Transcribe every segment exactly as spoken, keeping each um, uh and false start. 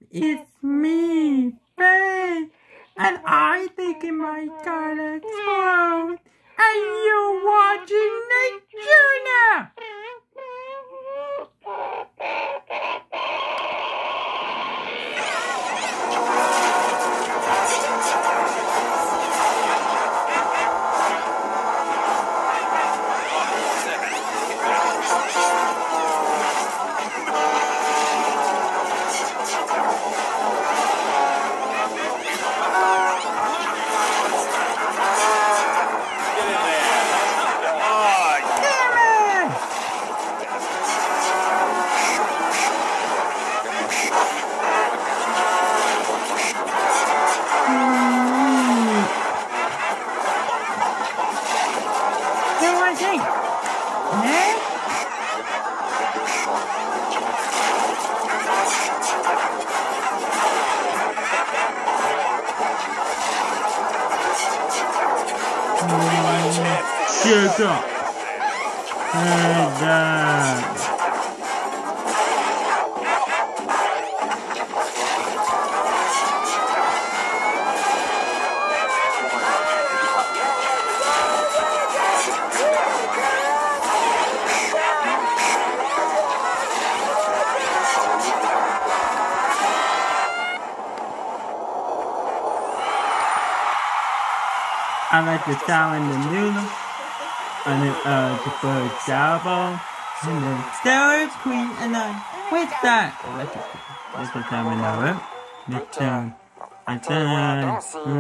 It's me, Faye, and I think it might gonna explode, and you're watching Nick Junior Shut up! Hey, Dad! I like the sour and the noodle, and then uh, the bird salvo, and then Dairy Queen, and then what's that? I like it. That's the time I know it. It's um, it's uh,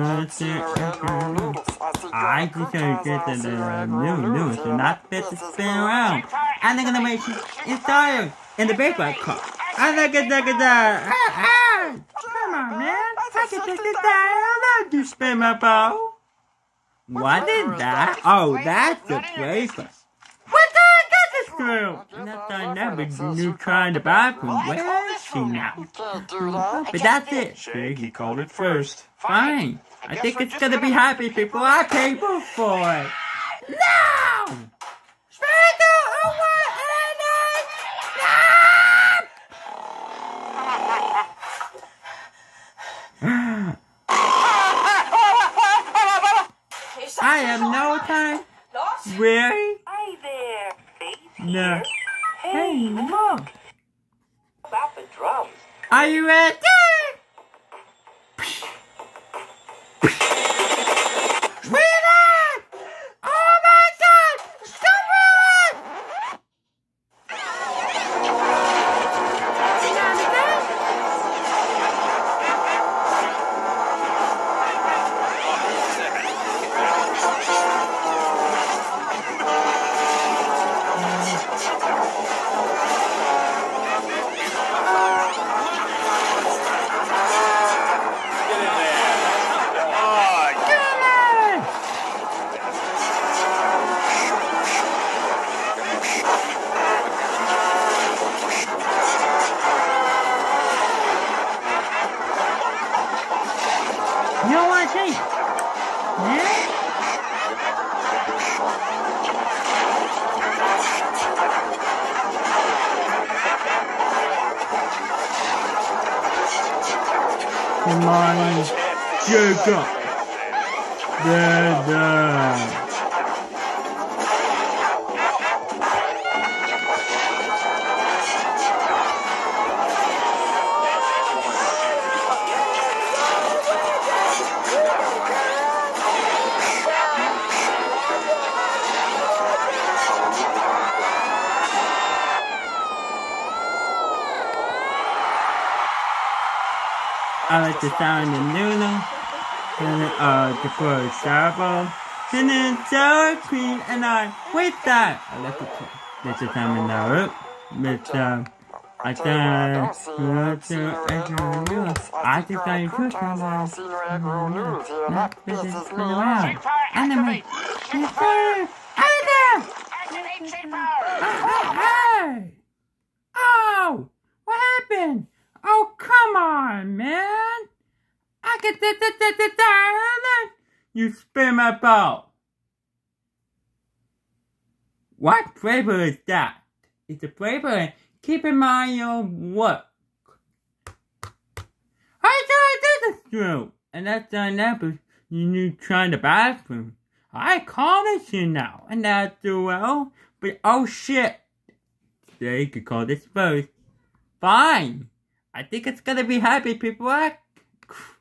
I just gotta get the uh, new noodles, they're not fit to spin around, and they're gonna make you inside in the big white cup. I like it, like it, ah, ah! Come on, man, I can take this down. I love you, spin my ball. What is that? Oh, that's the flavor. What did I get this through? That's I never knew trying the bathroom. Where is she now? But that's it. Shaggy called it first. Fine. I think it's gonna be happy people. I paid for it. No! Spangle, I want Anna! I have no time. Really? Hi there, baby. No. Hey, Mom. about the drums. Are you ready? Wheeler! Oh my God! Stop it! You know what I think? Yeah? Come on, Jacob. Dada. I like the sound of the noodle, and then uh, the bird salvo, and then sour cream, and I, with that, I like the, that's the time in the root, but um, I thought, I just got a cook on that, not this is spin around, anime, Anime! Hey! Oh! What happened? Oh, come on, man! I get the the the the the You spin my ball. What flavor is that? It's a flavor. Keep in mind your work. bathroom. And that's on that, but you need to try the bathroom. I call this you now. And that's well. But oh shit. So you could call this first. Fine. I think it's gonna be happy, people.